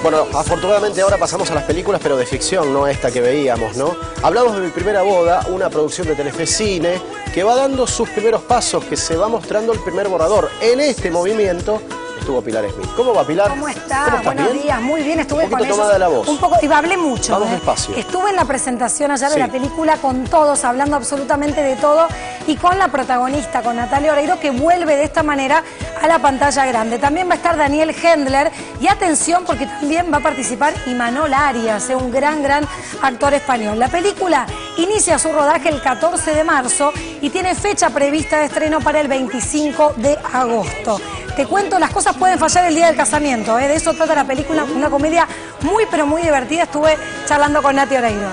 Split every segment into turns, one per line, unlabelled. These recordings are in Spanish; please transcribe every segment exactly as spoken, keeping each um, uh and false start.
Bueno, afortunadamente ahora pasamos a las películas, pero de ficción, no esta que veíamos, ¿no? Hablamos de Mi Primera Boda, una producción de Telefe Cine, que va dando sus primeros pasos, que se va mostrando el primer borrador. En este movimiento estuvo Pilar Smith. ¿Cómo va, Pilar?
¿Cómo está?
¿Cómo
Buenos
bien?
días, muy bien, estuve
un poquito
con ellos.
tomada de la voz.
Un poco, y hablé mucho.
Vamos
¿eh?
despacio.
Estuve en la presentación ayer
Sí.
de la película con todos, hablando absolutamente de todo, y con la protagonista, con Natalia Oreiro, que vuelve de esta manera a la pantalla grande. También va a estar Daniel Hendler, y atención, porque también va a participar Imanol Arias, un gran, gran actor español. La película inicia su rodaje el catorce de marzo y tiene fecha prevista de estreno para el veinticinco de agosto. Te cuento, las cosas pueden fallar el día del casamiento, ¿eh? De eso trata la película, una comedia muy pero muy divertida. Estuve charlando con Nati Oreiro.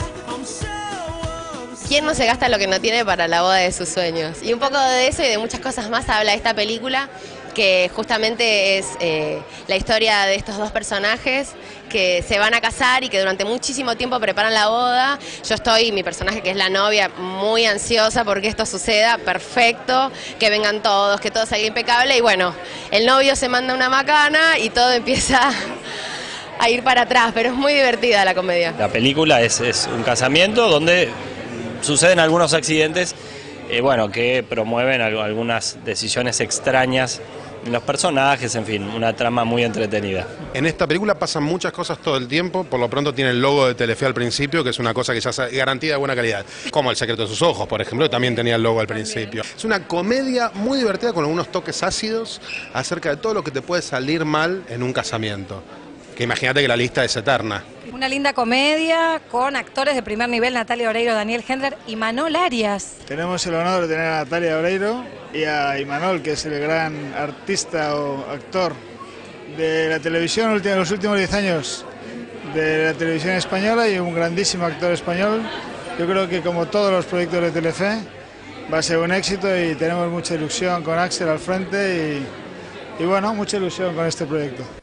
¿Quién no se gasta lo que no tiene para la boda de sus sueños? Y un poco de eso y de muchas cosas más habla esta película, que justamente es eh, la historia de estos dos personajes que se van a casar y que durante muchísimo tiempo preparan la boda. Yo estoy, mi personaje que es la novia, muy ansiosa porque esto suceda, perfecto, que vengan todos, que todo salga impecable, y bueno, el novio se manda una macana y todo empieza a ir para atrás, pero es muy divertida la comedia.
La película es, es un casamiento donde suceden algunos accidentes, eh, bueno, que promueven algunas decisiones extrañas en los personajes, en fin, una trama muy entretenida.
En esta película pasan muchas cosas todo el tiempo, por lo pronto tiene el logo de Telefe al principio, que es una cosa que ya es garantía de buena calidad, como El secreto de sus ojos, por ejemplo, que también tenía el logo al principio. Es una comedia muy divertida con algunos toques ácidos acerca de todo lo que te puede salir mal en un casamiento, que imagínate que la lista es eterna.
Una linda comedia con actores de primer nivel, Natalia Oreiro, Daniel Hendler y Imanol Arias.
Tenemos el honor de tener a Natalia Oreiro y a Imanol, que es el gran artista o actor de la televisión en los últimos diez años de la televisión española, y un grandísimo actor español. Yo creo que, como todos los proyectos de Telefe, va a ser un éxito y tenemos mucha ilusión con Axel al frente y, y bueno, mucha ilusión con este proyecto.